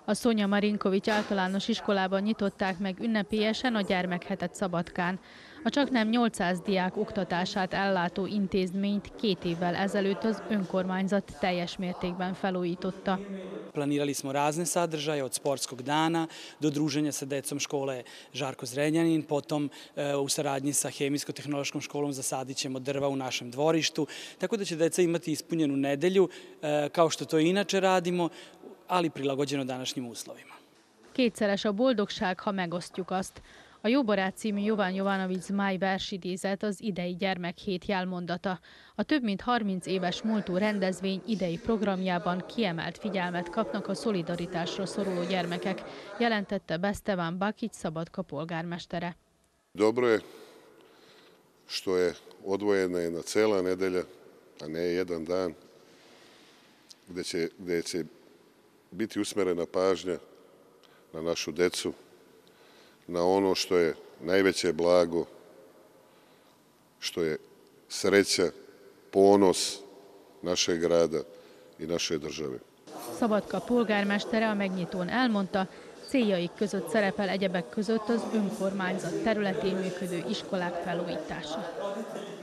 A Sonja Marinkovics általános iskolában nyitották meg ünnepélyesen a gyermekhetet Szabadkán. A csaknem 800 diák oktatását ellátó intézményt 2 évvel ezelőtt az önkormányzat teljes mértékben felújította. Planirali smo razne sadržaje, od sportskog dana do druženja sa decom škole Žarko Zrenjanin, potom u saradnji sa Hemijsko-tehnološkom školom zasadit ćemo drva u našem dvorištu, tako da će deca imati ispunjenu nedelju, kao što to inače radimo, ali prilagođeno današnjim uslovima. Kétszeres a boldogság, ha megosztjuk azt. A Jó barát című Jovan Jovanovics Zmaj versidézet az idei gyermekhét jelmondata. A több mint 30 éves múltú rendezvény idei programjában kiemelt figyelmet kapnak a szolidaritásra szoruló gyermekek, jelentette Bestevan Bakić, Szabadka polgármestere. Dobro je što je odvojena jedna cela nedelja, a ne jedan dan, gde će biti usmerena pažnja na našu decu, na ono što je najveće blago, što je sreća, ponos našeg grada i naše države. Szabadka polgármestere a megnyitón elmondta, céljaik között szerepel egyebek között az önkormányzat területén működő iskolák felújítása.